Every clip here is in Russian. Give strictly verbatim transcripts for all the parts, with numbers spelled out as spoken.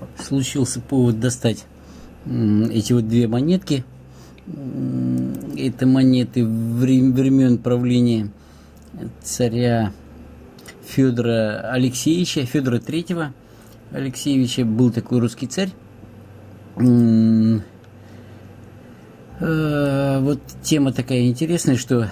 случился повод достать эти вот две монетки. Это монеты времен правления царя Федора Алексеевича, Федора Третьего Алексеевича. Был такой русский царь. Вот тема такая интересная, что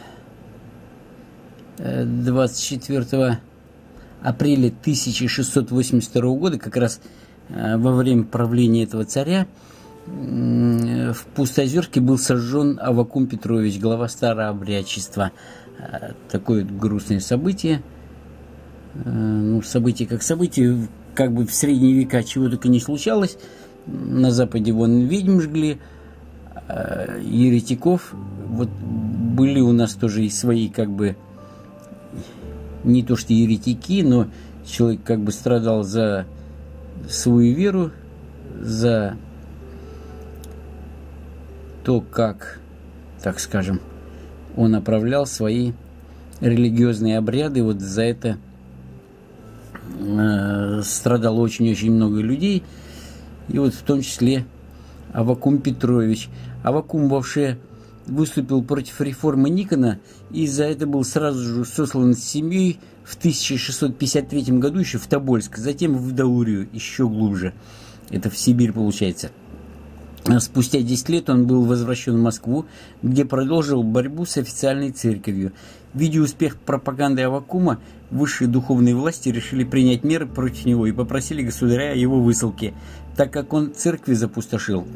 двадцать четвёртого апреля тысяча шестьсот восемьдесят второго года, как раз во время правления этого царя, в Пустоозерске был сожжен Аввакум Петрович, глава старообрядчества. Такое вот грустное событие. Ну, событие как событие, как бы в средние века чего только не случалось. На Западе вон ведьм жгли, еретиков. Вот были у нас тоже и свои, как бы, не то что еретики, но человек как бы страдал за свою веру, за то, как, так скажем, он оправлял свои религиозные обряды. Вот за это э, страдало очень-очень много людей. И вот в том числе Аввакум Петрович. Аввакум вообще выступил против реформы Никона, и за это был сразу же сослан с семьей в тысяча шестьсот пятьдесят третьем году еще в Тобольск, затем в Даурию, еще глубже. Это в Сибирь получается. Спустя десять лет он был возвращен в Москву, где продолжил борьбу с официальной церковью. Видя успех пропаганды Аввакума, высшие духовные власти решили принять меры против него и попросили государя о его высылке, так как он церкви запустошил.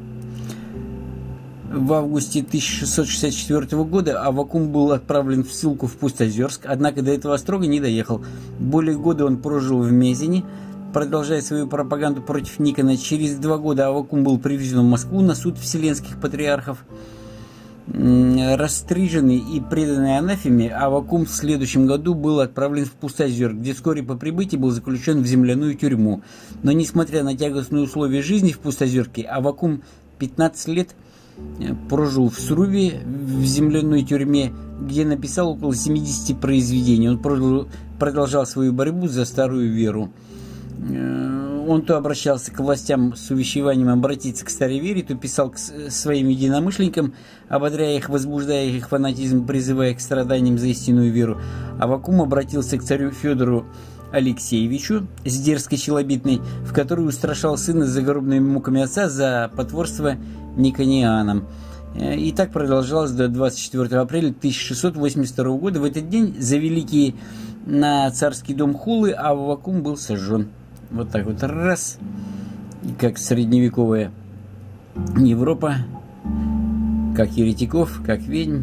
В августе тысяча шестьсот шестьдесят четвёртого года Аввакум был отправлен в ссылку в Пустоозерск, однако до этого острога не доехал. Более года он прожил в Мезене, продолжая свою пропаганду против Никона. Через два года Аввакум был привезен в Москву на суд вселенских патриархов. Расстриженный и преданный анафеме, Аввакум в следующем году был отправлен в Пустоозерск, где вскоре по прибытии был заключен в земляную тюрьму. Но несмотря на тягостные условия жизни в Пустоозерске, Аввакум пятнадцать лет прожил в Сруве, в земляной тюрьме, где написал около семидесяти произведений. Он продолжал свою борьбу за старую веру. Он то обращался к властям с увещеванием обратиться к старой вере, то писал к своим единомышленникам, ободряя их, возбуждая их фанатизм, призывая к страданиям за истинную веру. Аввакум обратился к царю Федору Алексеевичу с дерзкой челобитной, в которой устрашал сына загробными муками отца за потворство никонианам. И так продолжалось до двадцать четвёртого апреля тысяча шестьсот восемьдесят второго года. В этот день за великие на царский дом хулы Аввакум был сожжен. Вот так вот раз. И как средневековая Европа, как еретиков, как ведьм,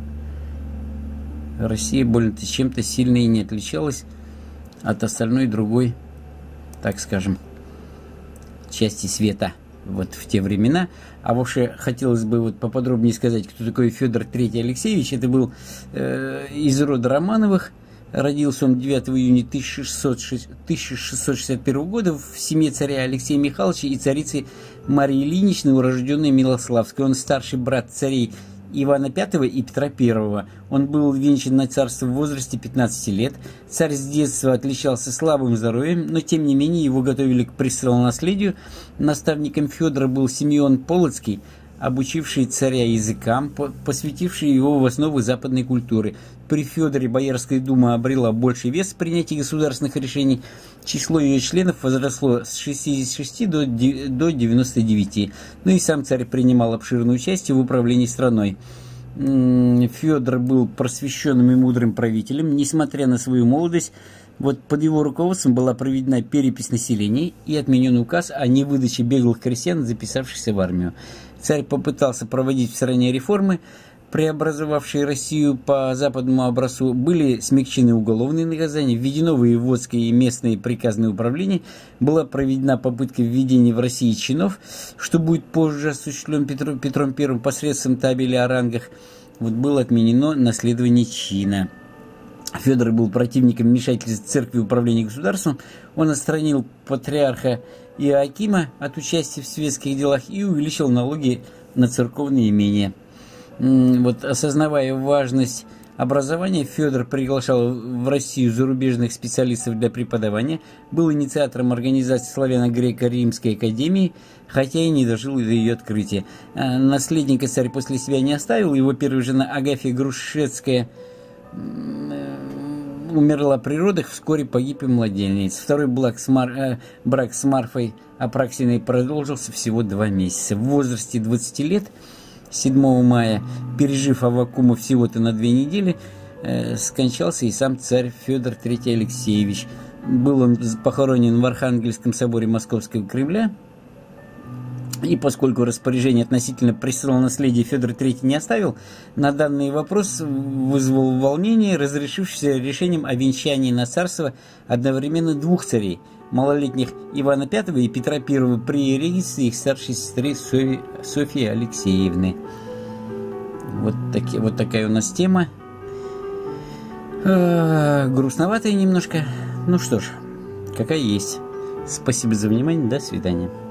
Россия больно-то чем-то сильно и не отличалась от остальной другой, так скажем, части света вот в те времена. А вообще хотелось бы вот поподробнее сказать, кто такой Федор Третий Алексеевич. Это был э, из рода Романовых. Родился он девятого июня тысяча шестьсот шестьдесят первого года в семье царя Алексея Михайловича и царицы Марии Ильиничны, урожденной Милославской. Он старший брат царей Ивана Пятого и Петра Первого. Он был венчан на царство в возрасте пятнадцати лет. Царь с детства отличался слабым здоровьем, но тем не менее его готовили к престолонаследию. Наставником Федора был Симеон Полоцкий, обучивший царя языкам, посвятивший его в основы западной культуры. При Федоре Боярская дума обрела больший вес в принятии государственных решений. Число ее членов возросло с шестидесяти шести до девяноста девяти. Ну и сам царь принимал обширное участие в управлении страной. Федор был просвещенным и мудрым правителем, несмотря на свою молодость. Вот под его руководством была проведена перепись населения и отменен указ о невыдаче беглых крестьян, записавшихся в армию. Царь попытался проводить в стране реформы, преобразовавшие Россию по западному образцу. Были смягчены уголовные наказания, введено воеводское и местное приказное управление, была проведена попытка введения в России чинов, что будет позже осуществлен Петром, Петром Первым посредством табели о рангах. Вот было отменено наследование чина. Федор был противником вмешательства церкви в управление государством. Он отстранил патриарха Иоакима от участия в светских делах и увеличил налоги на церковные имения. Вот, осознавая важность образования. Федор приглашал в Россию зарубежных специалистов для преподавания, был инициатором организации Славяно-Греко-Римской академии, хотя и не дожил до ее открытия. Наследника царь после себя не оставил, его первая жена Агафья Грушецкая умерла при родах, вскоре погиб и младенец. Второй брак с, Мар... э, брак с Марфой Апраксиной продолжился всего два месяца. В возрасте двадцати лет, седьмого мая, пережив Аввакума всего-то на две недели, э, скончался и сам царь Федор третий Алексеевич. Был он похоронен в Архангельском соборе Московского Кремля. И поскольку распоряжение относительно престолного наследия Федор третий не оставил, на данный вопрос вызвал волнение, разрешившееся решением о венчании на царство одновременно двух царей, малолетних Ивана пятого и Петра первого, при регистрации их старшей сестры Софьи, Софьи Алексеевны. Вот, таки, вот такая у нас тема. Э-э, грустноватая немножко. Ну что ж, какая есть. Спасибо за внимание. До свидания.